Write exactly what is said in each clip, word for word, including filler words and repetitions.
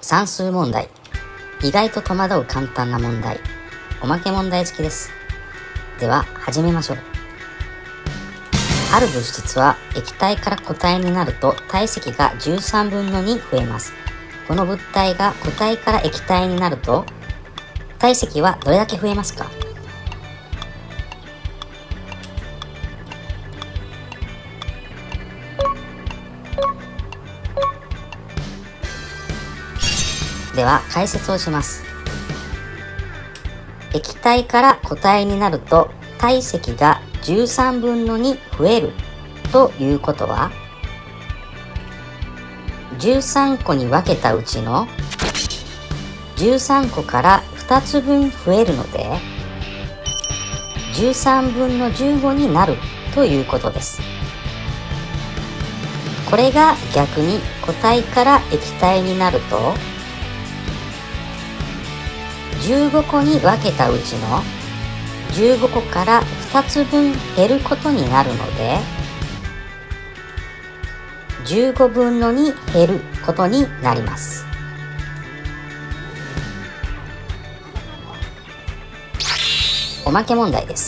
算数問題。意外と戸惑う簡単な問題。おまけ問題付きです。では始めましょう。ある物質は液体から固体になると体積がじゅうさんぶんのに増えます。この物体が固体から液体になると体積はどれだけ増えますか？では解説をします。液体から固体になると体積がじゅうさんぶんのに増えるということは、じゅうさんこに分けたうちのじゅうさんこからふたつぶん増えるのでじゅうさんぶんのじゅうごになるということです。これが逆に固体から液体になるとじゅうごこに分けたうちのじゅうごこからふたつぶん減ることになるのでじゅうごぶんのに減ることになります。おまけ問題です。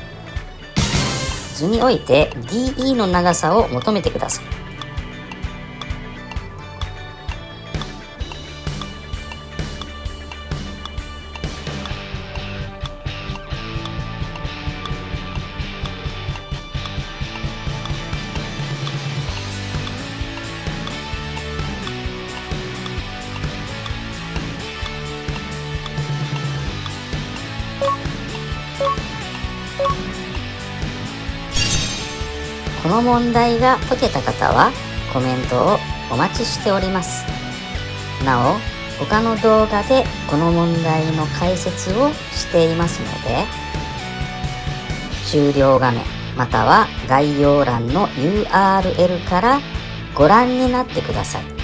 図において ディーイー の長さを求めてください。この問題が解けた方はコメントをお待ちしております。なお、他の動画でこの問題の解説をしていますので、終了画面または概要欄の ユーアールエル からご覧になってください。